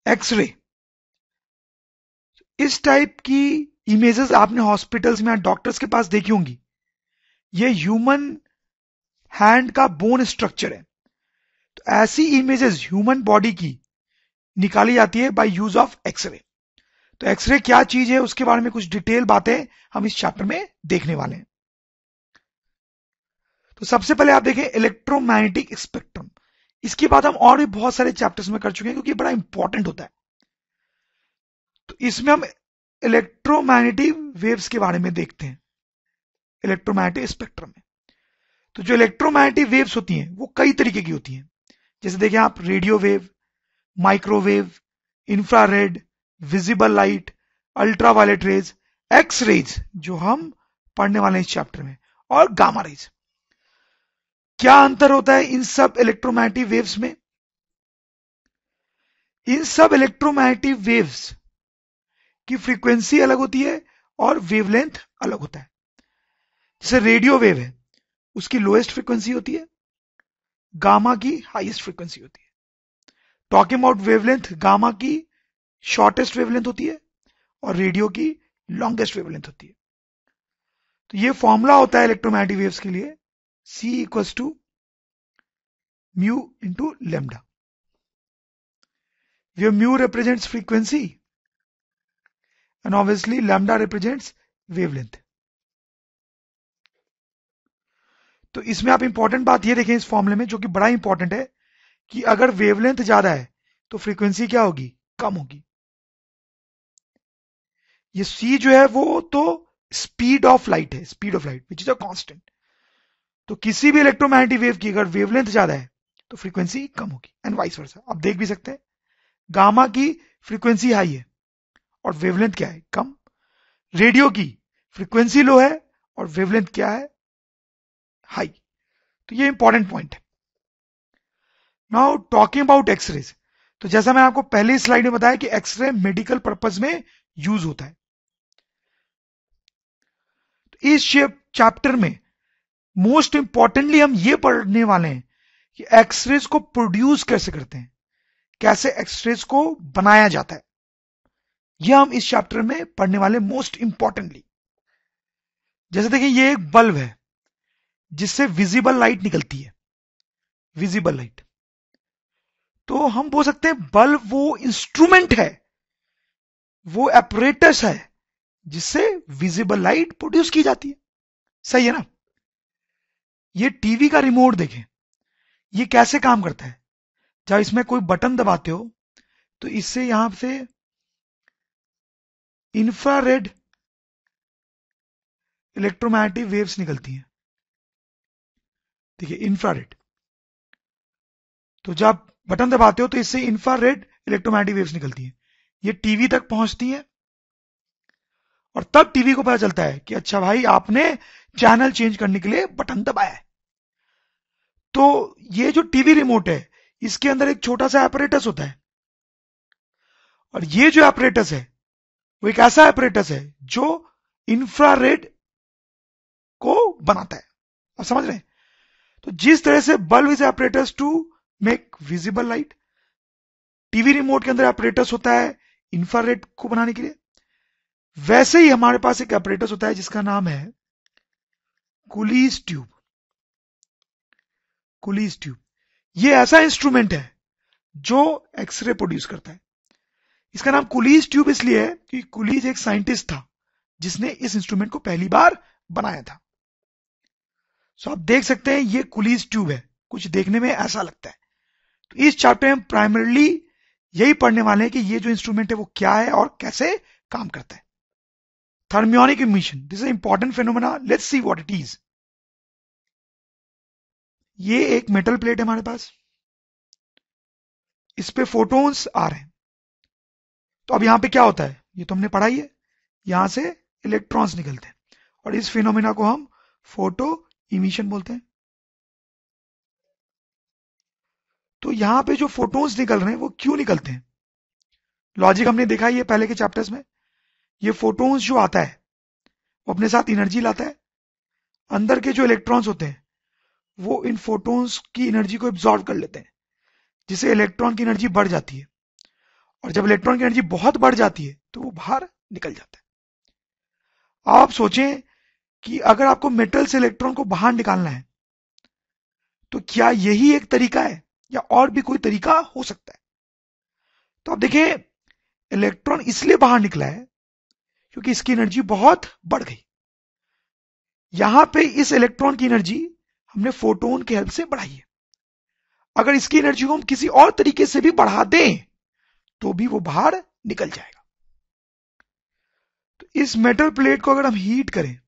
X ray, इस type की images आपने हॉस्पिटल्स में डॉक्टर्स के पास देखी होंगी। ये ह्यूमन हैंड का बोन स्ट्रक्चर है। तो ऐसी इमेजेस ह्यूमन बॉडी की निकाली जाती है बाय यूज ऑफ एक्सरे। तो एक्सरे क्या चीज है उसके बारे में कुछ डिटेल बातें हम इस चैप्टर में देखने वाले हैं। तो सबसे पहले आप देखें इलेक्ट्रोमैग्नेटिक स्पेक्ट्रम। इसकी बात हम और भी बहुत सारे चैप्टर्स में कर चुके हैं क्योंकि बड़ा इंपॉर्टेंट होता है। तो इसमें हम इलेक्ट्रोमैग्नेटिक वेव्स के बारे में देखते हैं इलेक्ट्रोमैग्नेटिक स्पेक्ट्रम में। तो जो इलेक्ट्रोमैग्नेटिक वेव्स होती हैं वो कई तरीके की होती हैं। जैसे देखें आप, radio wave, microwave, infrared, visible light, ultraviolet rays, X rays जो हम पढ़ने वाले हैं इस चैप्टर में, और गामा रेज। क्या अंतर होता है इन सब इलेक्ट्रोमैग्नेटिक वेव्स में? इन सब इलेक्ट्रोमैग्नेटिक वेव्स की फ्रीक्वेंसी अलग होती है और वेवलेंथ अलग होता है। जैसे रेडियो वेव है, उसकी लोएस्ट फ्रीक्वेंसी होती है, गामा की हाईएस्ट फ्रीक्वेंसी होती है। टॉकिंग अबाउट वेवलेंथ, गामा की शॉर्टेस्ट वेवलेंथ होती है और रेडियो की लॉन्गेस्ट वेवलेंथ होती है। तो ये फॉर्मूला होता है इलेक्ट्रोमैग्नेटिक वेव्स के लिए, C equals to mu into lambda. Where mu represents frequency and obviously lambda represents wavelength. तो इसमें आप इंपॉर्टेंट बात ये देखें इस फॉर्मूले में, जो कि बड़ा इंपॉर्टेंट है, कि अगर वेवलेंथ ज्यादा है तो फ्रीक्वेंसी क्या होगी? कम होगी। ये C जो है वो तो स्पीड ऑफ लाइट है, speed of light which is a constant. तो किसी भी इलेक्ट्रोमैग्नेटिक वेव की अगर वेवलेंथ ज्यादा है तो फ्रीक्वेंसी कम होगी, एंड वाइस वर्सा। आप देख भी सकते हैं गामा की फ्रीक्वेंसी हाई है और वेवलेंथ क्या है? कम। रेडियो की फ्रीक्वेंसी लो है और वेवलेंथ क्या है? हाई। तो ये इंपॉर्टेंट पॉइंट है। नाउ टॉकिंग अबाउट एक्सरेज, तो जैसा मैं आपको पहली स्लाइड में बताया कि एक्सरे मेडिकल पर्पस में यूज होता है। तो इस चैप्टर में मोस्ट इंपॉर्टेंटली हम ये पढ़ने वाले हैं कि एक्सरेज को प्रोड्यूस कैसे करते हैं, कैसे एक्सरेज को बनाया जाता है। यह हम इस चैप्टर में पढ़ने वाले मोस्ट इंपॉर्टेंटली। जैसे देखिए ये एक बल्ब है जिससे विजिबल लाइट निकलती है, विजिबल लाइट। तो हम बोल सकते हैं बल्ब वो इंस्ट्रूमेंट है, वो एपरेटस है जिससे विजिबल लाइट प्रोड्यूस की जाती है। सही है ना? ये टीवी का रिमोट देखें, ये कैसे काम करता है। जब इसमें कोई बटन दबाते हो तो इससे यहां से इंफ्रारेड इलेक्ट्रोमैग्नेटिक वेव्स निकलती हैं। देखिए इंफ्रारेड, तो जब बटन दबाते हो तो इससे इंफ्रारेड इलेक्ट्रोमैग्नेटिक वेव्स निकलती हैं, ये टीवी तक पहुंचती हैं और तब टीवी को पता चलता है कि अच्छा भाई आपने चैनल चेंज करने के लिए बटन दबाया है। तो ये जो टीवी रिमोट है इसके अंदर एक छोटा सा एपरेटस होता है, और ये जो एपरेटस है वो एक ऐसा एपरेटस है जो इंफ्रारेड को बनाता है। आप समझ रहे हैं? तो जिस तरह से bulb is apparatus to make visible light, TV remote के अंदर एपरेटस होता है इंफ्रारेड को बनाने के लिए, वैसे ही हमारे पास एक एपरेटस होता है जिसका नाम है कूलीज ट्यूब। कूलीज ट्यूब ये ऐसा इंस्ट्रूमेंट है जो एक्सरे प्रोड्यूस करता है। इसका नाम कूलीज ट्यूब इसलिए है कि कूलीज एक साइंटिस्ट था जिसने इस इंस्ट्रूमेंट को पहली बार बनाया था। सो आप देख सकते हैं ये कूलीज ट्यूब है, कुछ देखने में ऐसा लगता है। तो इस चैप्टर में प्राइमरली यही पढ़ने वाले हैं कि ये जो इंस्ट्रूमेंट है वो क्या है और कैसे काम करता है। Thermionic emission, this is important phenomena, let's see what it is. ये एक मेटल प्लेट है हमारे पास, इस पे फोटोन्स आ रहे हैं। तो अब यहां पे क्या होता है, ये तो हमने पढ़ा ही है, यहां से इलेक्ट्रॉन्स निकलते हैं और इस फिनोमेना को हम फोटो इमिशन बोलते हैं। तो यहां पे जो फोटोन्स निकल रहे हैं वो क्यों निकलते हैं? लॉजिक हमने देखा ही है पहले के चैप्टर्स में। ये फोटोन्स जो आता है वो अपने साथ एनर्जी लाता है। अंदर के जो इलेक्ट्रॉन्स होते हैं वो इन फोटोन्स की एनर्जी को एब्जॉर्ब कर लेते हैं, जिससे इलेक्ट्रॉन की एनर्जी बढ़ जाती है और जब इलेक्ट्रॉन की एनर्जी बहुत बढ़ जाती है तो वो बाहर निकल जाता है। आप सोचें कि अगर आपको मेटल से इलेक्ट्रॉन को बाहर निकालना है तो क्या यही एक तरीका है या और भी कोई तरीका हो सकता है? तो आप देखें, इलेक्ट्रॉन इसलिए बाहर निकला है क्योंकि इसकी एनर्जी बहुत बढ़ गई। यहां पे इस इलेक्ट्रॉन की एनर्जी हमने फोटोन की हेल्प से बढ़ाई है। अगर इसकी एनर्जी को हम किसी और तरीके से भी बढ़ा दें तो भी वो बाहर निकल जाएगा। तो इस मेटल प्लेट को अगर हम हीट करें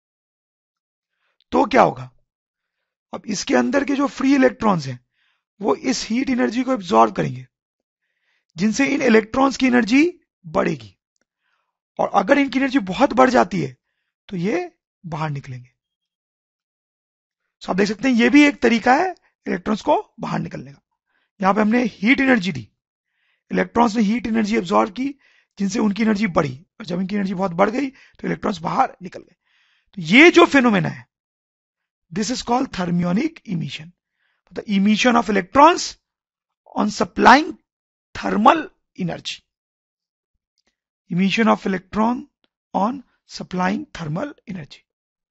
तो क्या होगा? अब इसके अंदर के जो फ्री इलेक्ट्रॉन्स हैं वो इस हीट एनर्जी को एब्जॉर्ब करेंगे, जिनसे इन इलेक्ट्रॉन्स की एनर्जी बढ़ेगी, और अगर इनकी एनर्जी बहुत बढ़ जाती है तो ये बाहर निकलेंगे। तो आप देख सकते हैं ये भी एक तरीका है इलेक्ट्रॉन्स को बाहर निकलने का। यहां पे हमने हीट एनर्जी दी, इलेक्ट्रॉन्स ने हीट एनर्जी एब्जॉर्ब की, जिनसे उनकी एनर्जी बढ़ी, और जब इनकी एनर्जी बहुत बढ़ गई तो इलेक्ट्रॉन्स बाहर निकल गए। तो ये जो फिनोमेना है, this is called thermionic emission, the emission of electrons on supplying thermal energy. Emission of electron on supplying thermal energy.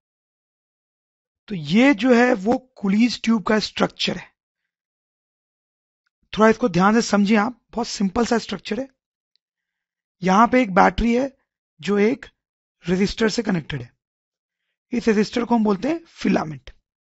तो ये जो है वो कूलीज ट्यूब का स्ट्रक्चर है। थोड़ा इसको ध्यान से समझिए आप, बहुत सिंपल सा स्ट्रक्चर है। यहां पे एक बैटरी है जो एक रेजिस्टर से कनेक्टेड है। इस रेजिस्टर को हम बोलते हैं फिलामेंट,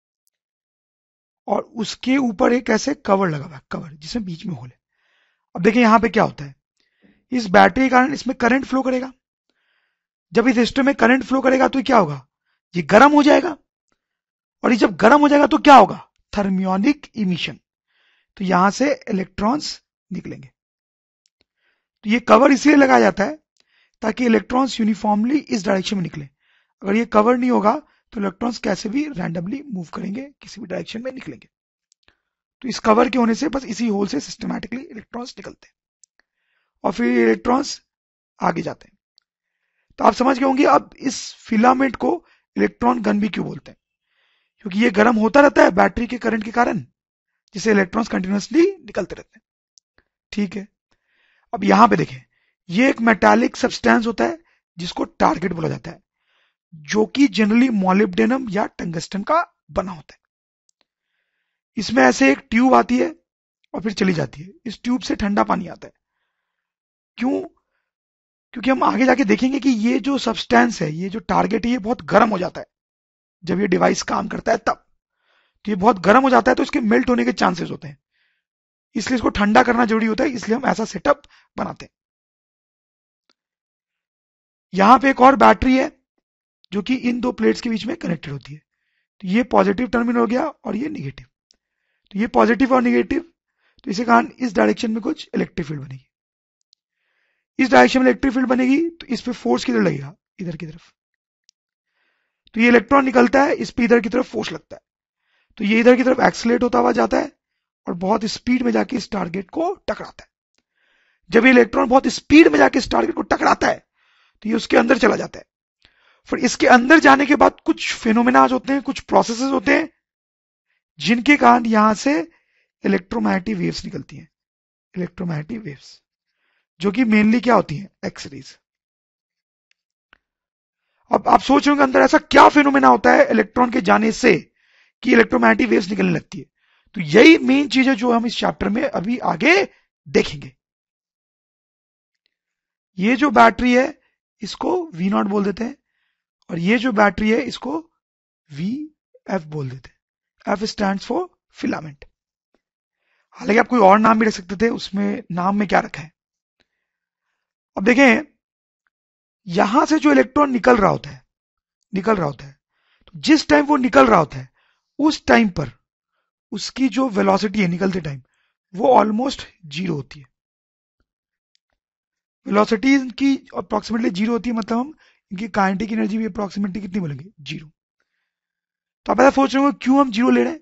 और उसके ऊपर एक ऐसे कवर लगा हुआ है, कवर जिसमें बीच में होल है। अब देखिए यहां पे क्या होता है, इस बैटरी के कारण इसमें करंट फ्लो करेगा। जब इस रेजिस्टर में करंट फ्लो करेगा तो क्या होगा, ये गर्म हो जाएगा, और ये जब गर्म हो जाएगा तो क्या होगा, थर्मियोनिक इमिशन। तो यहां से इलेक्ट्रॉन्स निकलेंगे। तो ये कवर इसलिए लगाया जाता है ताकि इलेक्ट्रॉन्स यूनिफॉर्मली इस डायरेक्शन में निकले। अगर ये कवर नहीं होगा तो इलेक्ट्रॉन्स कैसे भी रैंडमली मूव करेंगे, किसी भी डायरेक्शन में निकलेंगे। तो इस कवर के होने से बस इसी होल से सिस्टमैटिकली इलेक्ट्रॉन्स निकलते हैं, और फिर इलेक्ट्रॉन्स आगे जाते हैं। तो आप समझ गए होंगे अब इस फिलामेंट को इलेक्ट्रॉन गन भी क्यों बोलते हैं, क्योंकि ये गर्म होता रहता है बैटरी के करंट के कारण, जिससे इलेक्ट्रॉन्स कंटिन्यूअसली निकलते रहते हैं। ठीक है, अब यहां पे देखें, ये एक मेटालिक सब्सटेंस होता है जिसको टारगेट बोला जाता है, जो कि जनरली मॉलिब्डेनम या टंगस्टन का बना होता है। इसमें ऐसे एक ट्यूब आती है और फिर चली जाती है। इस ट्यूब से ठंडा पानी आता है। क्यों? क्योंकि हम आगे जाके देखेंगे कि ये जो सब्सटेंस है, ये जो टारगेट है, ये बहुत गर्म हो जाता है जब ये डिवाइस काम करता है तब। तो ये बहुत गर्म हो जाता है तो इसके मेल्ट होने के चांसेस होते हैं, इसलिए इसको ठंडा करना जरूरी होता है, इसलिए हम ऐसा सेटअप बनाते हैं। यहां पे एक और बैटरी है जो कि इन दो प्लेट्स के बीच में कनेक्टेड होती है। तो ये पॉजिटिव टर्मिनल हो गया और ये निगेटिव। तो ये पॉजिटिव और निगेटिव, तो इसी कारण इस डायरेक्शन में कुछ इलेक्ट्रिक फील्ड बनेगी। इस डायरेक्शन में इलेक्ट्रिक फील्ड बनेगी तो इस पे फोर्स किधर लगेगा, इधर की तरफ। तो ये इलेक्ट्रॉन निकलता है, इस पे इधर की तरफ फोर्स लगता है, तो ये इधर की तरफ एक्सीलरेट होता हुआ जाता है और बहुत स्पीड में जाके इस टारगेट को टकराता है। जब ये इलेक्ट्रॉन बहुत स्पीड में जाके इस टारगेट को टकराता है तो ये उसके अंदर चला जाता है। फिर इसके अंदर जाने के बाद कुछ फिनोमेना होते हैं, कुछ प्रोसेसेस होते हैं, जिनके कारण यहां से इलेक्ट्रोमैग्नेटिक वेव्स निकलती हैं। इलेक्ट्रोमैग्नेटिक वेव्स जो कि मेनली क्या होती हैं, एक्सरेज। अब आप सोच रहे होंगे अंदर ऐसा क्या फिनोमेना होता है इलेक्ट्रॉन के जाने से कि इलेक्ट्रोमैग्नेटिक वेव्स निकलने लगती है। तो यही मेन चीज है जो हम इस चैप्टर में अभी आगे देखेंगे। ये जो बैटरी है इसको V0 बोल देते हैं, और ये जो बैटरी है इसको VF बोल देते हैं। F stands for filament. हालांकि आप कोई और नाम भी रख सकते थे, उसमें नाम में क्या रखा है। अब देखें, यहां से जो इलेक्ट्रॉन निकल रहा होता है, तो जिस टाइम वो निकल रहा होता है उस टाइम पर उसकी जो वेलोसिटी है निकलते टाइम, वो ऑलमोस्ट जीरो होती है। वेलोसिटी इनकी अप्रोक्सीमेटली जीरो होती है, मतलब हम इनकी काइनेटिक एनर्जी भी अप्रोक्सीमेटली कितनी बोलेंगे, जीरो। तो आप ऐसा सोच रहे हो क्यों हम जीरो ले रहे हैं।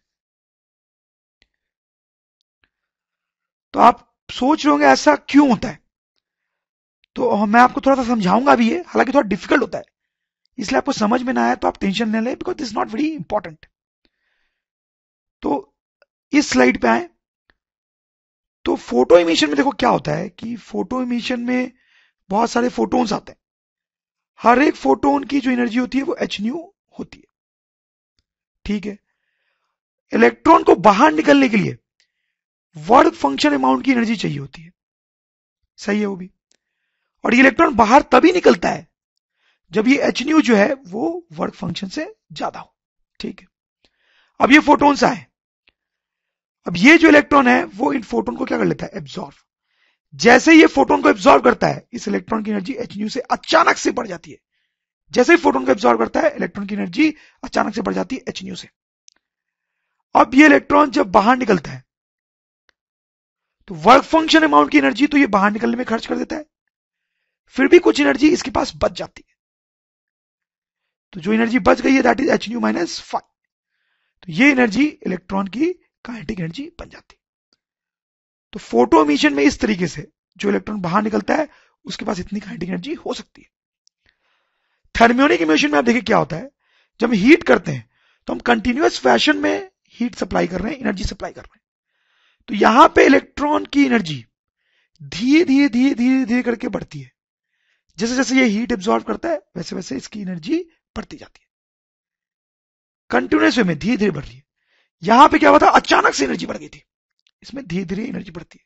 तो आप सोच रहे होंगे ऐसा क्यों होता है, तो मैं आपको थोड़ा सा समझाऊंगा भी है, हालांकि थोड़ा डिफिकल्ट होता है, इसलिए आपको समझ में ना आया तो आप टेंशन न लें, because this not very important. तो इस स्लाइड पे आए तो फोटो इमिशन में देखो क्या होता है कि फोटो इमिशन में बहुत सारे फोटोन्स आते हैं। हर एक फोटोन की जो एनर्जी होती है वो h न्यू होती है, ठीक है। इलेक्ट्रॉन को बाहर निकलने के लिए वर्क फंक्शन अमाउंट की एनर्जी चाहिए होती है, सही है वो भी। और ये इलेक्ट्रॉन बाहर तभी निकलता है जब ये h न्यू जो है वो वर्क फंक्शन से ज्यादा हो, ठीक है। अब ये फोटोन्स आए, अब ये जो इलेक्ट्रॉन है वो इन फोटोन को क्या कर लेता है, एब्जॉर्व। जैसे ये फोटोन को एब्जॉर्व करता है, इस इलेक्ट्रॉन की एनर्जी h न्यू से अचानक से बढ़ जाती है। जैसे ही फोटोन को एब्जॉर्व करता है, इलेक्ट्रॉन की एनर्जी अचानक से बढ़ जाती है h न्यू से। अब ये इलेक्ट्रॉन जब बाहर निकलता है तो वर्क फंक्शन अमाउंट की एनर्जी तो ये बाहर निकलने में खर्च कर देता है, फिर भी कुछ एनर्जी इसके पास बच जाती है। तो जो एनर्जी बच गई है that is h nu minus 5। तो ये एनर्जी इलेक्ट्रॉन की काइनेटिक एनर्जी बन जाती है। तो फोटो इमिशन में इस तरीके से जो इलेक्ट्रॉन बाहर निकलता है उसके पास इतनी काइनेटिक एनर्जी हो सकती है। थर्मियोनिक इमिशन में आप देखिए क्या होता है, जब हम हीट करते हैं तो हम कंटिन्यूअस फैशन में हीट सप्लाई कर रहे हैं, एनर्जी सप्लाई कर रहे हैं। तो यहां पे इलेक्ट्रॉन की एनर्जी धीरे धीरे धीरे धीरे धीरे करके बढ़ती है। जैसे जैसे ये हीट एब्जॉर्ब करता है वैसे वैसे इसकी एनर्जी बढ़ती जाती है, कंटिन्यूअस वे में धीरे धीरे बढ़ रही है। यहां पे क्या हुआ था, अचानक से एनर्जी बढ़ गई थी, इसमें धीरे धीरे एनर्जी बढ़ती है।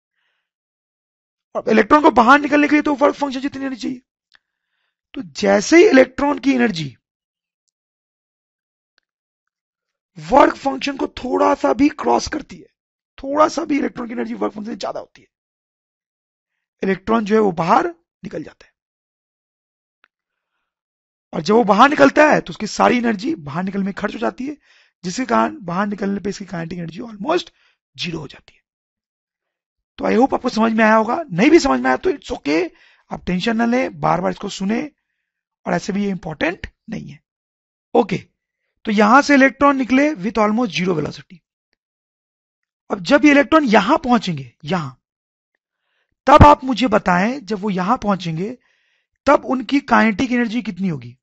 और इलेक्ट्रॉन को बाहर निकलने के लिए तो वर्क फंक्शन जितनी एनर्जी चाहिए। तो जैसे ही इलेक्ट्रॉन की एनर्जी वर्क फंक्शन को थोड़ा सा भी क्रॉस करती है, थोड़ा सा भी इलेक्ट्रॉन की एनर्जी वर्क फंक्शन से ज्यादा होती है, इलेक्ट्रॉन जो है वो बाहर निकल जाता है। और जब वो बाहर निकलता है तो उसकी सारी एनर्जी बाहर निकलने में खर्च हो जाती है, जिसके कारण बाहर निकलने पे इसकी काइनेटिक एनर्जी ऑलमोस्ट 0 हो जाती है। तो आई होप आपको समझ में आया होगा, नहीं भी समझ में आया तो इट्स ओके, आप टेंशन ना लें, बार बार इसको सुने, और ऐसे भी ये इंपॉर्टेंट नहीं है। ओके, तो यहां से इलेक्ट्रॉन निकले विथ ऑलमोस्ट 0 वेलोसिटी। अब जब ये इलेक्ट्रॉन यहां पहुंचेंगे, यहां, तब आप मुझे बताएं जब वो यहां पहुंचेंगे तब उनकी काइनेटिक एनर्जी कितनी होगी।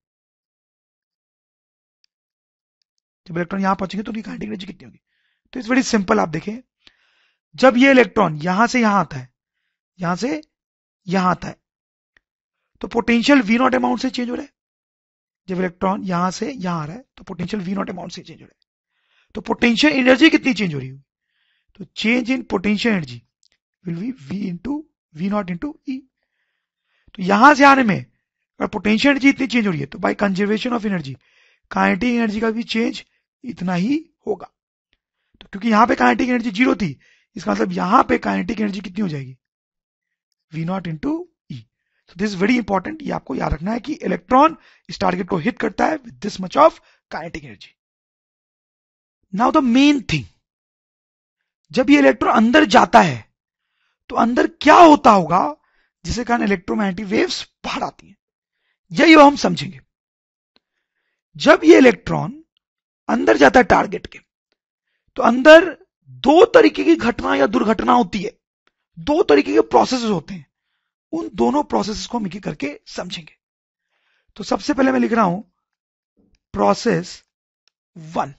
जब इलेक्ट्रॉन यहां पहुंचेंगे तो उनकी काइनेटिक एनर्जी कितनी होगी। तो इट्स वेरी सिंपल, आप देखें, जब ये इलेक्ट्रॉन यहां से यहां आता है, यहां से यहां आता है, तो पोटेंशियल वी नॉट अमाउंट से चेंज हो रहा है। जब इलेक्ट्रॉन यहां से यहां आ रहा है तो पोटेंशियल वी नॉट अमाउंट से चेंज हो रहा है। तो पोटेंशियल एनर्जी कितनी चेंज हो रही होगी, तो change in potential energy will be V naught into E. तो यहां से आने में अगर पोटेंशियल एनर्जी इतनी चेंज हो रही है तो by conservation of energy kinetic energy का भी चेंज इतना ही होगा। तो क्योंकि यहां पे काइनेटिक एनर्जी 0 थी, इसका मतलब यहां पे काइनेटिक एनर्जी कितनी हो जाएगी, V naught into E. So this very important, ये आपको याद रखना है कि इलेक्ट्रॉन इस टारगेट को हिट करता है with this much of kinetic energy. Now the main thing, जब ये इलेक्ट्रॉन अंदर जाता है तो अंदर क्या होता होगा जिसके कारण इलेक्ट्रोमैग्नेटिक वेव्स बाहर आती हैं, यही हम समझेंगे। जब ये इलेक्ट्रॉन अंदर जाता है टारगेट के, तो अंदर दो तरीके की घटना या दुर्घटना होती है, दो तरीके के प्रोसेसेस होते हैं। उन दोनों प्रोसेसेस को हम एक एक करके समझेंगे। तो सबसे पहले मैं लिख रहा हूं प्रोसेस 1।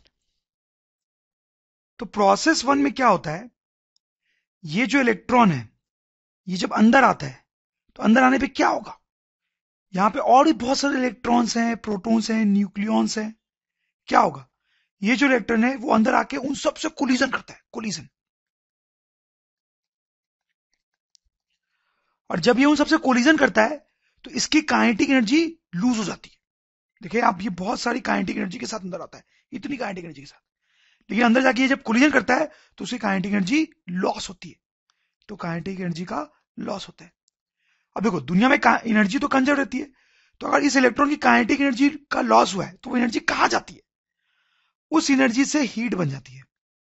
तो प्रोसेस 1 में क्या होता है, ये जो इलेक्ट्रॉन है ये जब अंदर आता है तो अंदर आने पे क्या होगा, यहां पे और भी बहुत सारे इलेक्ट्रॉन्स हैं, प्रोटॉन्स हैं, न्यूक्लियॉन्स हैं। क्या होगा, ये जो इलेक्ट्रॉन है वो अंदर आके उन सब से कोलिजन करता है, कोलिजन। और जब ये उन सबसे कोलिजन करता है तो इसकी काइनेटिक एनर्जी लूज हो जाती है। देखिए आप, ये बहुत सारी काइनेटिक एनर्जी के साथ अंदर आता है, इतनी काइनेटिक एनर्जी के साथ, लेकिन अंदर जाके ये जब कोलिजन करता है तो उसकी काइनेटिक एनर्जी लॉस होती है। तो काइनेटिक एनर्जी का लॉस होता है। अब देखो, दुनिया में एनर्जी तो कंजर्व रहती है, तो अगर इस इलेक्ट्रॉन की काइनेटिक एनर्जी का लॉस हुआ है तो वो एनर्जी कहां जाती है, उस एनर्जी से हीट बन जाती है।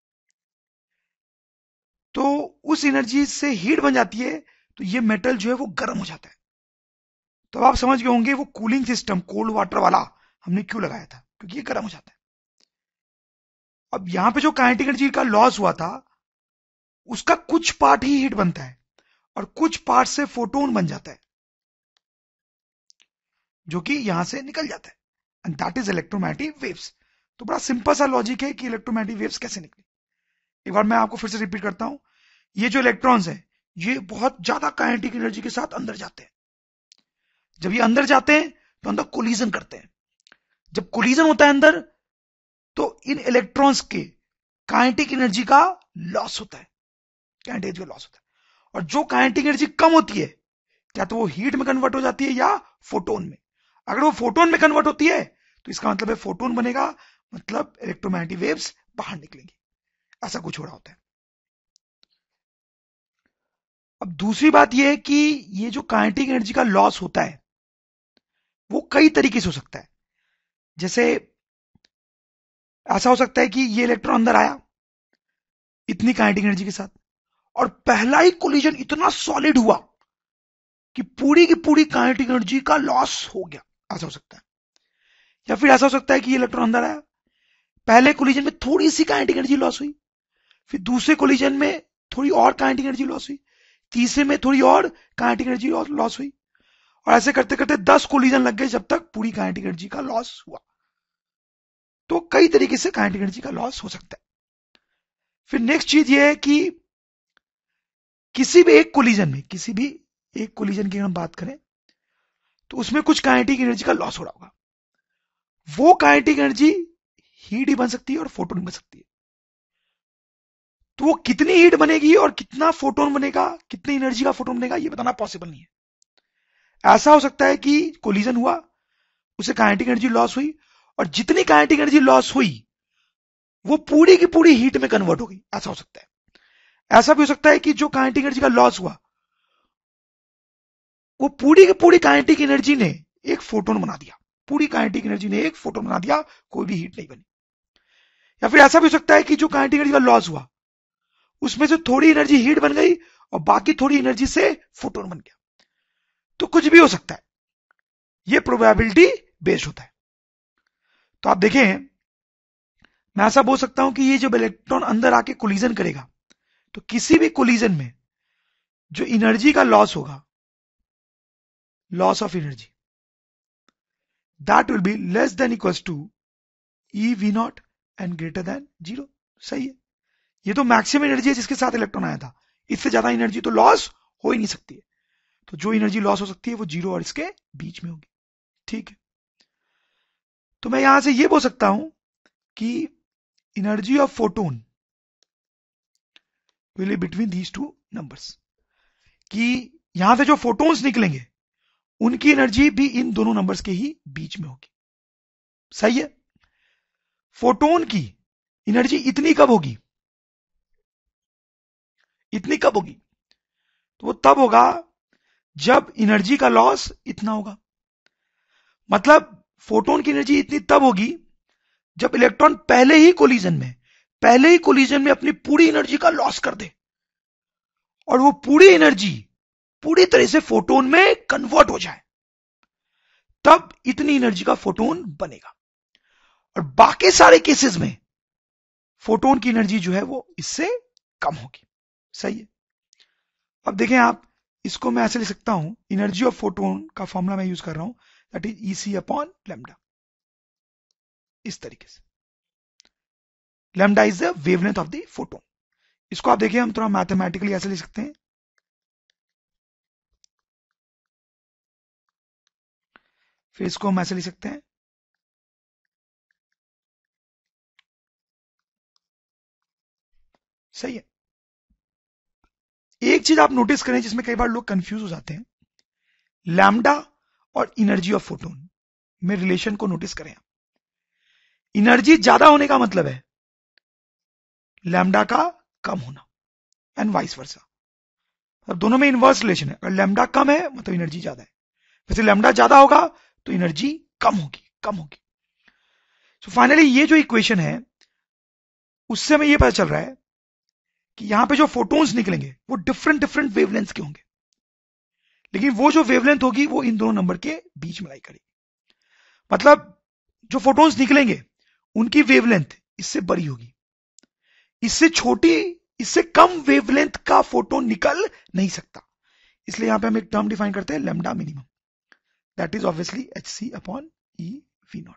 तो उस एनर्जी से हीट बन जाती है तो ये मेटल जो है वो गर्म हो जाता है। तो आप समझ गए होंगे वो कूलिंग सिस्टम कोल्ड वाटर वाला हमने क्यों लगाया था, क्योंकि ये गर्म हो जाता है। अब यहां पे जो काइनेटिक एनर्जी का लॉस हुआ था उसका कुछ पार्ट ही हीट बनता है और कुछ पार्ट से फोटोन बन जाता है जो कि यहां से निकल जाता है, and that is electromagnetic waves. तो बड़ा सिंपल सा लॉजिक है कि इलेक्ट्रोमैग्नेटिक वेव्स कैसे निकली। एक बार मैं आपको फिर से रिपीट करता हूं ये जो इलेक्ट्रॉन्स है ये बहुत ज्यादा काइनेटिक एनर्जी के साथ अंदर जाते हैं। जब ये अंदर जाते हैं तो अंदर कोलिजन करते हैं। जब कोलिजन होता है अंदर तो इन इलेक्ट्रॉन्स के काइनेटिक एनर्जी का लॉस होता है, काइनेटिक एनर्जी का लॉस होता है। और जो काइनेटिक एनर्जी कम होती है क्या तो वो हीट में कन्वर्ट हो जाती है या फोटोन में। अगर वो फोटोन में कन्वर्ट होती है तो इसका मतलब है फोटोन बनेगा, मतलब इलेक्ट्रोमैग्नेटिक वेव्स बाहर निकलेंगी। ऐसा कुछ हो रहा होता है। अब दूसरी बात यह है कि ये जो काइनेटिक एनर्जी का लॉस होता है वो कई तरीके से हो सकता है। जैसे ऐसा हो सकता है कि ये इलेक्ट्रॉन अंदर आया इतनी काइनेटिक एनर्जी के साथ और पहला ही कोलिजन इतना सॉलिड हुआ कि पूरी की पूरी काइनेटिक एनर्जी का लॉस हो गया, ऐसा हो सकता है। या फिर ऐसा हो सकता है कि ये इलेक्ट्रॉन अंदर आया, पहले कोलिजन में थोड़ी सी काइनेटिक एनर्जी लॉस हुई, फिर दूसरे कोलिजन में थोड़ी और काइनेटिक एनर्जी लॉस हुई, तीसरे में थोड़ी और काइनेटिक एनर्जी लॉस हुई, और ऐसे करते करते 10 कोलिजन लग गए जब तक पूरी काइनेटिक एनर्जी का लॉस हुआ। तो कई तरीके से काइनेटिक एनर्जी का लॉस हो सकता है। फिर नेक्स्ट चीज ये है कि किसी भी एक कोलिजन में, किसी भी एक कोलिजन की हम बात करें तो उसमें कुछ काइनेटिक एनर्जी का लॉस हो रहा होगा। वो काइनेटिक एनर्जी हीट ही बन सकती है और फोटोन बन सकती है। तो वो कितनी हीट बनेगी और कितना फोटोन बनेगा, कितनी एनर्जी का फोटोन बनेगा, ये बताना पॉसिबल नहीं है। ऐसा हो सकता है कि कोलिजन हुआ, उसे काइनेटिक एनर्जी लॉस हुई, और जितनी काइनेटिक एनर्जी लॉस हुई वो पूरी की पूरी हीट में कन्वर्ट हो गई, ऐसा हो सकता है। ऐसा भी हो सकता है कि जो काइनेटिक एनर्जी का लॉस हुआ वो पूरी की पूरी काइनेटिक एनर्जी ने एक फोटोन बना दिया, पूरी काइनेटिक एनर्जी ने एक फोटोन बना दिया, कोई भी हीट नहीं बनी। या फिर ऐसा भी हो सकता है कि जो काइनेटिक एनर्जी का लॉस हुआ उसमें से थोड़ी एनर्जी हीट बन गई और बाकी थोड़ी एनर्जी से फोटोन बन गया। तो कुछ भी हो सकता है, यह प्रोबेबिलिटी बेस्ड होता है। तो आप देखें, मैं ऐसा बोल सकता हूं कि ये जब इलेक्ट्रॉन अंदर आके कोलिजन करेगा तो किसी भी कोलिजन में जो एनर्जी का लॉस होगा, loss of energy, that will be less than equals to E V naught and greater than 0। सही है। ये तो मैक्सिमम एनर्जी है जिसके साथ इलेक्ट्रॉन आया था, इससे ज्यादा एनर्जी तो लॉस हो ही नहीं सकती है। तो जो एनर्जी लॉस हो सकती है वो 0 और इसके बीच में होगी। ठीक है। तो मैं यहां से ये बोल सकता हूं कि energy of photon will be between these two numbers, कि यहां से जो फोटोन्स निकलेंगे उनकी एनर्जी भी इन दोनों नंबर्स के ही बीच में होगी। सही है। फोटोन की एनर्जी इतनी कब होगी, इतनी कब होगी, तो वो तब होगा जब एनर्जी का लॉस इतना होगा। मतलब फोटोन की एनर्जी इतनी तब होगी जब इलेक्ट्रॉन पहले ही कोलिजन में अपनी पूरी एनर्जी का लॉस कर दे और वो पूरी एनर्जी पूरी तरह से फोटोन में कन्वर्ट हो जाए, तब इतनी एनर्जी का फोटोन बनेगा। और बाकी सारे केसेस में फोटोन की एनर्जी जो है वो इससे कम होगी। सही है। अब देखें आप, इसको मैं ऐसे लिख सकता हूं, एनर्जी ऑफ फोटोन का फॉर्मूला मैं यूज कर रहा हूं, that is EC upon lambda. इस तरीके से lambda is the wavelength of the photon. इसको आप देखिए, हम थोड़ा मैथमेटिकली ऐसे लिख सकते हैं, फिर इसको हम ऐसे लिख सकते हैं, सही है। एक चीज आप नोटिस करें जिसमें कई बार लोग कंफ्यूज हो जाते हैं, लैम्डा और एनर्जी ऑफ फोटोन में रिलेशन को नोटिस करें। एनर्जी ज्यादा होने का मतलब है लैम्डा का कम होना, एंड वाइस वर्सा। अब दोनों में इनवर्स रिलेशन है, अगर लैम्डा कम है मतलब एनर्जी ज्यादा है, वैसे लैम्डा ज्यादा होगा तो एनर्जी कम होगी। सो फाइनली ये जो इक्वेशन है उससे हमें ये पता चल रहा है कि यहां पे जो फोटोन्स निकलेंगे वो डिफरेंट डिफरेंट वेवलेंथ के होंगे, लेकिन वो जो वेवलेंथ होगी वो इन दोनों नंबर के बीच में लाई करेगी। मतलब जो फोटोन्स निकलेंगे उनकी वेवलेंथ इससे बड़ी होगी, इससे छोटी, इससे कम वेवलेंथ का फोटोन निकल नहीं सकता। इसलिए यहां पे हम एक टर्म डिफाइन करते हैं, lambda minimum, that is obviously HC upon E V naught.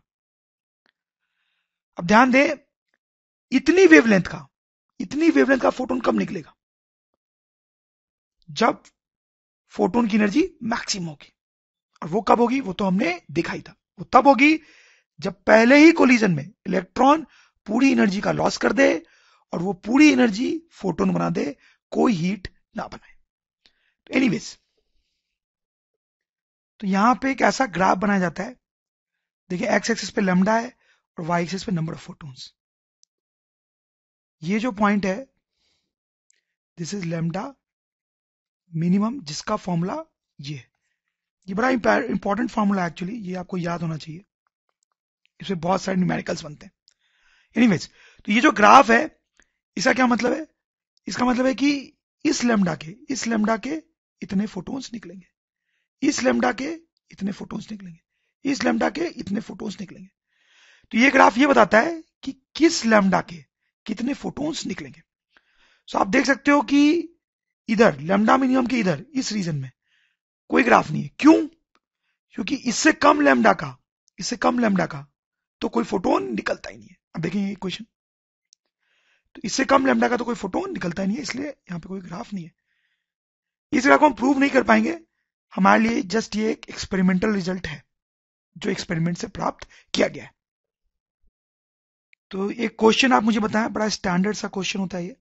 अब ध्यान दें, इतनी वेवलेंथ का फोटोन कब निकलेगा, जब फोटोन की एनर्जी मैक्सिमम होगी। और वो कब होगी, वो तो हमने देखा ही था। वो तब होगी जब पहले ही कोलिजन में इलेक्ट्रॉन पूरी एनर्जी का लॉस कर दे और वो पूरी एनर्जी फोटोन बना दे, कोई हीट ना बनाए। तो एनीवेज, तो यहां पे एक ऐसा ग्राफ बनाया जाता है, देखिए एक्स एक्सिस पे लैम्डा है और वाई एक्सिस पे नंबर ऑफ फोटोन्स। ये जो पॉइंट है, दिस इज लैम्डा मिनिमम, जिसका फॉर्मूला ये बड़ा इंपॉर्टेंट फॉर्मूला है एक्चुअली, ये आपको याद होना चाहिए, इसमें बहुत सारे न्यूमेरिकल्स बनते हैं। एनीवेज, तो ये जो ग्राफ है, इसका क्या मतलब है, इसका मतलब है कि इस लैम्डा के इतने फोटोन्स निकलेंगे, इस लैम्डा के इतने फोटोन्स निकलेंगे, इस लैम्डा के इतने फोटोन्स निकलेंगे। तो ये ग्राफ ये बताता है कि किस लैम्डा के कितने फोटोन्स निकलेंगे। सो आप देख सकते हो कि इधर लैम्डा मिनिमम के इधर इस रीजन में कोई ग्राफ नहीं है। क्यों? क्योंकि इससे कम लैम्डा का तो कोई फोटोन निकलता ही नहीं है। अब देखेंगे क्वेश्चन, तो इससे कम लैम्डा का तो कोई फोटोन निकलता ही नहीं है, इसलिए यहां पे कोई ग्राफ नहीं है। इस ग्राफ को हम प्रूव नहीं कर पाएंगे, हमारे लिए जस्ट ये एक एक्सपेरिमेंटल रिजल्ट है जो एक्सपेरिमेंट से प्राप्त किया गया है। तो एक क्वेश्चन आप मुझे बताएं, बड़ा स्टैंडर्ड सा क्वेश्चन होता है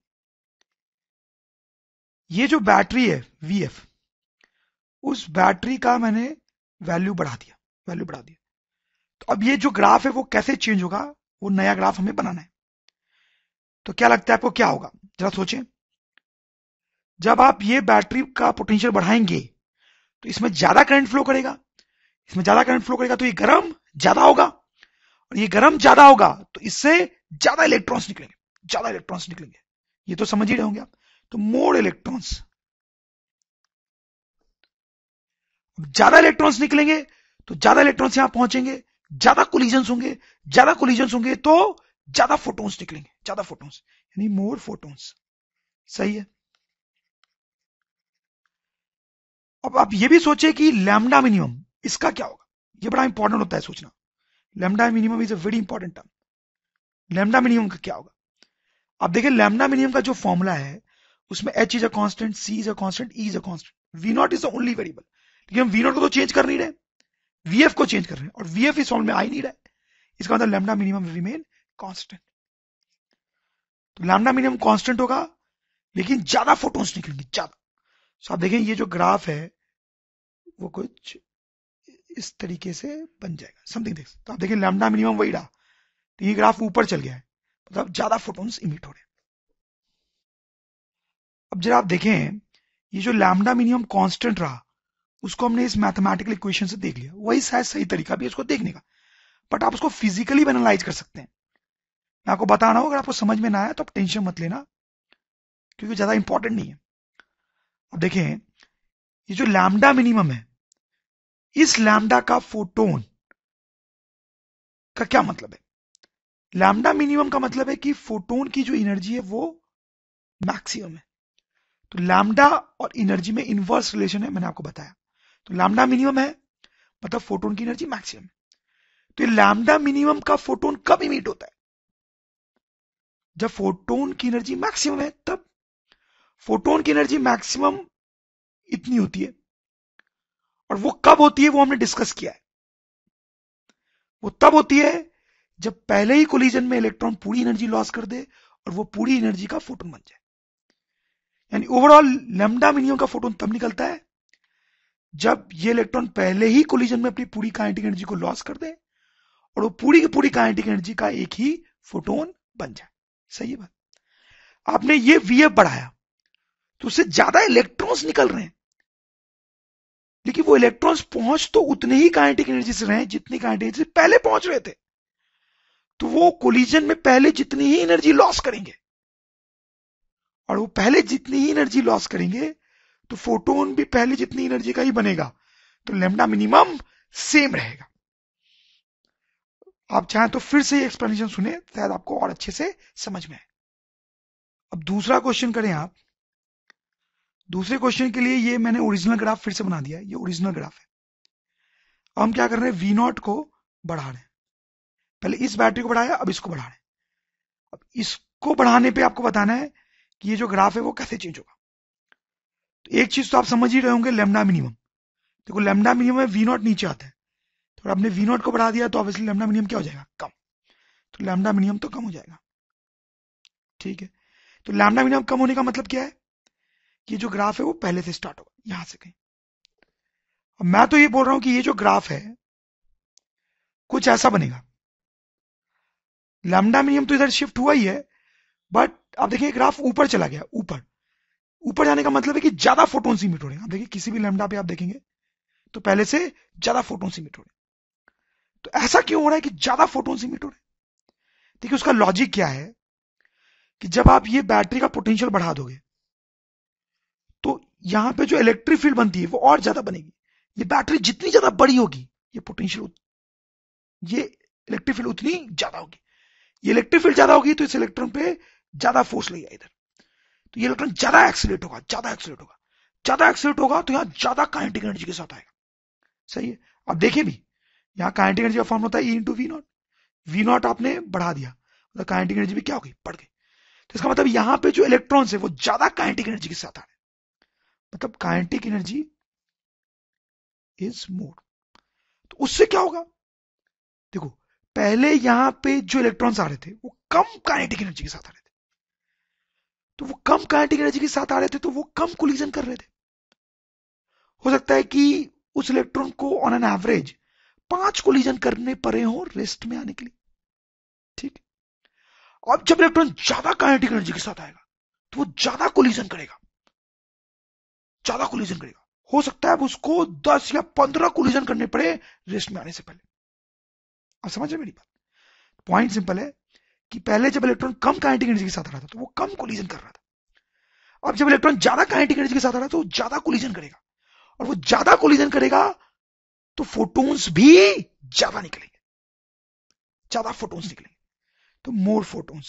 ये जो बैटरी है VF, उस बैटरी का मैंने वैल्यू बढ़ा दिया। तो अब ये जो ग्राफ है वो कैसे चेंज होगा, वो नया ग्राफ हमें बनाना है। तो क्या लगता है आपको क्या होगा, जरा सोचें। जब आप ये बैटरी का पोटेंशियल बढ़ाएंगे तो इसमें ज्यादा करंट फ्लो करेगा, तो ये गर्म ज्यादा होगा, और ये गर्म ज्यादा होगा तो इससे ज्यादा इलेक्ट्रॉन्स निकलेंगे। ये तो समझ ही रहे होंगे आप। तो मोर इलेक्ट्रॉन्स, ज्यादा इलेक्ट्रॉन्स निकलेंगे तो ज्यादा इलेक्ट्रॉन्स यहां पहुंचेंगे, ज्यादा कोलिजन्स होंगे तो ज्यादा फोटोन्स निकलेंगे, यानी मोर फोटोन्स। सही है। अब आप ये भी सोचे कि लैम्डा मिनिमम इसका क्या होगा, ये बड़ा इंपॉर्टेंट होता है सोचना। Lambda minimum is a very important term. Lambda minimum का क्या होगा? अब देखिए लैम्डा मिनिमम का जो फॉर्मूला है उसमें H is a constant, C is a constant, E is a constant, V naught is the only variable. लेकिन हम V नॉट को तो चेंज कर नहीं रहे, VF को चेंज कर रहे हैं, और VF इस फॉर्म में आ ही नहीं रहा है। इसका मतलब लैम्डा मिनिमम रिमेन कांस्टेंट। तो लैम्डा मिनिमम कांस्टेंट होगा लेकिन ज्यादा फोटोन्स निकलेंगे, ज्यादा। तो आप देखें ये जो ग्राफ है वो कुछ इस तरीके से बन जाएगा, समथिंग दिस। तो आप देखें लैम्डा मिनिमम वही रहा, तो ये ग्राफ ऊपर चल गया है, मतलब ज्यादा फोटोन्स इमिट हो रहे हैं। अब जरा आप देखें ये जो लैम्डा मिनिमम कांस्टेंट रहा, उसको हमने इस मैथमेटिकल इक्वेशन से देख लिया, वही शायद सही तरीका भी है उसको देखने का, बट आप उसको फिजिकली भी एनालाइज कर सकते हैं। मैं आपको बता रहा हूं, अगर आपको समझ में ना आया तो आप टेंशन मत लेना, क्योंकि ज्यादा इंपॉर्टेंट नहीं है। अब देखें ये जो लैम्डा मिनिमम है, इस लैम्डा का फोटोन का क्या मतलब है? लैम्डा मिनिमम का मतलब है कि फोटोन की जो एनर्जी है वो मैक्सिमम है। तो लैम्डा और एनर्जी में इनवर्स रिलेशन है, मैंने आपको बताया। तो लैम्डा मिनिमम है मतलब फोटोन की एनर्जी मैक्सिमम है। तो ये लैम्डा मिनिमम का फोटोन कब इमिट होता है? जब फोटोन की एनर्जी मैक्सिमम है तब। फोटोन की एनर्जी मैक्सिमम इतनी होती है, और वो कब होती है वो हमने डिस्कस किया है। वो तब होती है जब पहले ही कोलिजन में इलेक्ट्रॉन पूरी एनर्जी लॉस कर दे और वो पूरी एनर्जी का फोटोन बन जाए। यानी ओवरऑल लैम्डा मिनिमम का फोटोन तब निकलता है जब ये इलेक्ट्रॉन पहले ही कोलिजन में अपनी पूरी काइनेटिक एनर्जी को लॉस कर दे और वो पूरी की पूरी काइनेटिक एनर्जी का एक ही फोटोन बन जाए। सही है बात। आपने ये VF बढ़ाया तो उससे ज्यादा इलेक्ट्रॉन्स निकल रहे हैं, लेकिन वो इलेक्ट्रॉन्स पहुंच तो उतने ही काइनेटिक एनर्जी से रहे हैं जितनी काइनेटिक एनर्जी से पहले पहुंच रहे थे। तो वो कोलिजन में पहले जितनी ही एनर्जी लॉस करेंगे, और वो पहले जितनी ही एनर्जी लॉस करेंगे तो फोटोन भी पहले जितनी एनर्जी का ही बनेगा, तो लैम्डा मिनिमम सेम रहेगा। आप चाहें तो फिर से एक्सप्लेनेशन सुने, शायद आपको और अच्छे से समझ में आए। अब दूसरा क्वेश्चन करें आप। दूसरे क्वेश्चन के लिए ये मैंने ओरिजिनल ग्राफ फिर से बना दिया, ये ओरिजिनल ग्राफ है। अब हम क्या कर रहे हैं, V नॉट को बढ़ा रहे हैं। पहले इस बैटरी को बढ़ाया, अब इसको बढ़ा रहे हैं। अब इसको बढ़ाने पे आपको बताना है कि ये जो ग्राफ है वो कैसे चेंज होगा। तो एक चीज तो आप समझ ही रहे होंगे, लैम्डा मिनिमम। देखो लैम्डा मिनिमम में वी नॉट नीचे आता है, तो आपने वी नॉट को बढ़ा दिया तो ऑब्वियसली लैम्डा मिनिमम क्या हो जाएगा, कम। तो लैम्डा मिनिमम तो कम हो जाएगा, ठीक है। तो लैम्डा मिनिमम कम होने का मतलब क्या है, ये जो ग्राफ है वो पहले से स्टार्ट होगा यहां से कहीं। अब मैं तो ये बोल रहा हूं कि ये जो ग्राफ है कुछ ऐसा बनेगा। लैम्डा मिनिमम तो इधर शिफ्ट हुआ ही है, बट आप देखिए ग्राफ ऊपर चला गया, ऊपर। ऊपर जाने का मतलब है कि ज्यादा फोटोन्स इमिट हो रहे हैं। आप देखिए किसी भी लैम्डा पे आप देखेंगे तो पहले से ज्यादा फोटोन्स इमिट हो रहे हैं। तो ऐसा क्यों हो रहा है कि ज्यादा फोटोन्स इमिट हो रहे हैं? देखिए उसका लॉजिक क्या है कि जब आप ये बैटरी का पोटेंशियल बढ़ा दोगे तो यहां पे जो इलेक्ट्रिक फील्ड बनती है वो और ज्यादा बनेगी। ये बैटरी जितनी ज्यादा बड़ी होगी ये पोटेंशियल, ये इलेक्ट्रिक फील्ड उतनी ज्यादा होगी। ये इलेक्ट्रिक फील्ड ज्यादा होगी तो इस इलेक्ट्रॉन पे ज्यादा फोर्स लगेगा इधर, तो ये इलेक्ट्रॉन ज्यादा एक्सीलरेट होगा, ज्यादा एक्सीलरेट होगा। ज्यादा एक्सीलरेट होगा तो यहां ज्यादा काइनेटिक एनर्जी के साथ आएगा। सही है। अब देखिए भी यहां काइनेटिक एनर्जी का फॉर्म होता है E into V naught. V naught आपने बढ़ा दिया तो काइनेटिक एनर्जी भी क्या हो गई, बढ़ गई। तो इसका मतलब यहां पे जो इलेक्ट्रॉन्स है वो ज्यादा काइनेटिक एनर्जी के साथ आ रहे हैं, मतलब काइनेटिक एनर्जी इज मोर। तो उससे क्या होगा, देखो पहले यहां पे जो इलेक्ट्रॉन्स आ रहे थे वो कम काइनेटिक एनर्जी के साथ आ रहे थे, तो वो कम काइनेटिक एनर्जी के साथ आ रहे थे तो वो कम कोलिजन कर रहे थे। हो सकता है कि उस इलेक्ट्रॉन को ऑन एन एवरेज 5 कोलिजन करने पड़े हो रेस्ट में आने के लिए, ठीक है। अब जब इलेक्ट्रॉन ज्यादा काइनेटिक एनर्जी के साथ आएगा तो वो ज्यादा कोलिजन करेगा, ज्यादा कोलिजन करेगा। हो सकता है अब उसको 10 या 15 कोलिजन करने पड़े रेस्ट में आने से पहले। आप समझ रहे मेरी बात? पॉइंट सिंपल है कि पहले जब इलेक्ट्रॉन कम काइनेटिक एनर्जी के साथ आ रहा था तो वो कम कोलिजन कर रहा था। अब जब इलेक्ट्रॉन ज्यादा काइनेटिक एनर्जी के साथ आ रहा है तो वो ज्यादा कोलिजन करेगा, और वो ज्यादा कोलिजन करेगा तो फोटोन्स भी ज्यादा निकलेंगे, ज्यादा फोटोन्स निकलेंगे, तो मोर फोटोन्स।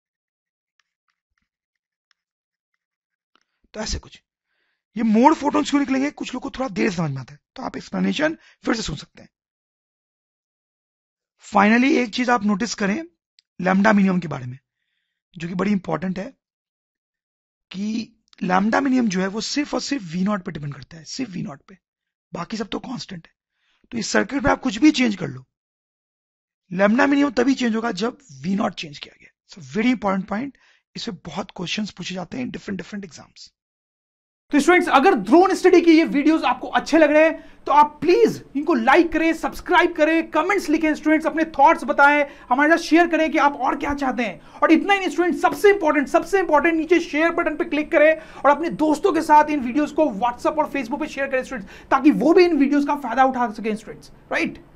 तो ऐसे कुछ ये मोर फोटोन्स क्यों निकलेंगे, कुछ लोग को थोड़ा देर समझ में आता है, तो आप एक्सप्लेनेशन फिर से सुन सकते हैं। फाइनली एक चीज आप नोटिस करें लैम्डा मिनिमम के बारे में, जो कि बड़ी इंपॉर्टेंट है, कि लैम्डा मिनिमम जो है वो सिर्फ और सिर्फ वी नॉट पे डिपेंड करता है, सिर्फ वी नॉट पे, बाकी सब तो कांस्टेंट है। तो इस सर्किट में आप कुछ भी चेंज कर लो, लैम्डा मिनिमम तभी चेंज होगा जब वी नॉट चेंज किया गया। सो वेरी इंपॉर्टेंट पॉइंट, इसमें बहुत क्वेश्चंस पूछे जाते हैं डिफरेंट डिफरेंट एग्जाम्स। तो स्टूडेंट्स अगर ड्रोन स्टडी के ये वीडियोस आपको अच्छे लग रहे हैं तो आप प्लीज इनको लाइक करें, सब्सक्राइब करें, कमेंट्स लिखें स्टूडेंट्स, अपने थॉट्स बताएं, हमारे साथ शेयर करें कि आप और क्या चाहते हैं। और इतना ही नहीं स्टूडेंट्स, सबसे इंपॉर्टेंट नीचे शेयर बटन पे क्लिक करें और अपने दोस्तों के साथ इन वीडियोस को व्हाट्सएप और फेसबुक पे शेयर करें स्टूडेंट्स, ताकि वो भी इन वीडियोस का फायदा उठा सकें स्टूडेंट्स, राइट।